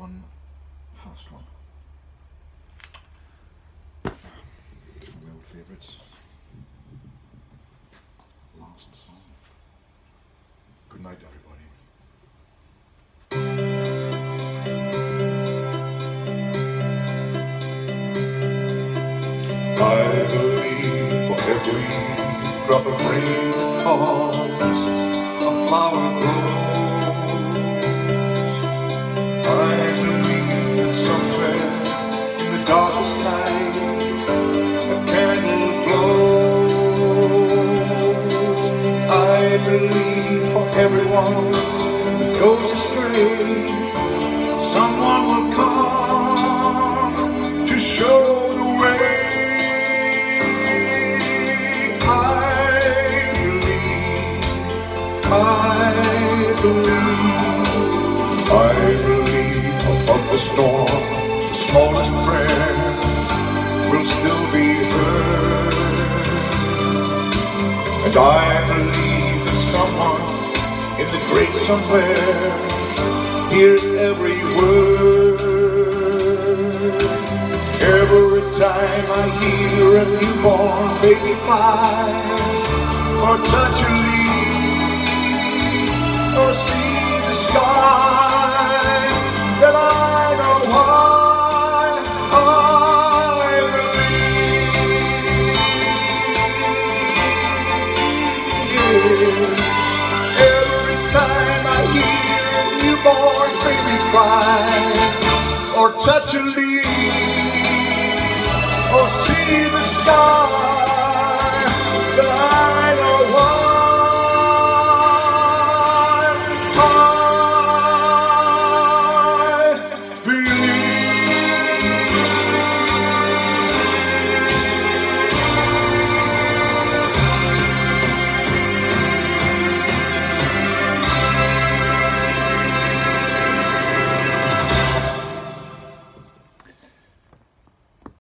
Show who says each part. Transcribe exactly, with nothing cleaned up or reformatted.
Speaker 1: one first one. It's one of my old favourites. Last song. Good night, everybody. I believe for every drop of rain that falls, a flower grows. I believe that somewhere in the darkest night a candle glows. I believe for everyone that goes astray, someone will come to show the way. I believe, I believe above the storm, the smallest prayer will still be heard. And I believe that someone in the great somewhere hears every word. Every time I hear a newborn baby cry, or touch a leaf, or see the sky, then I know why I believe. Every time I hear a newborn baby cry, or touch a leaf, or see the sky,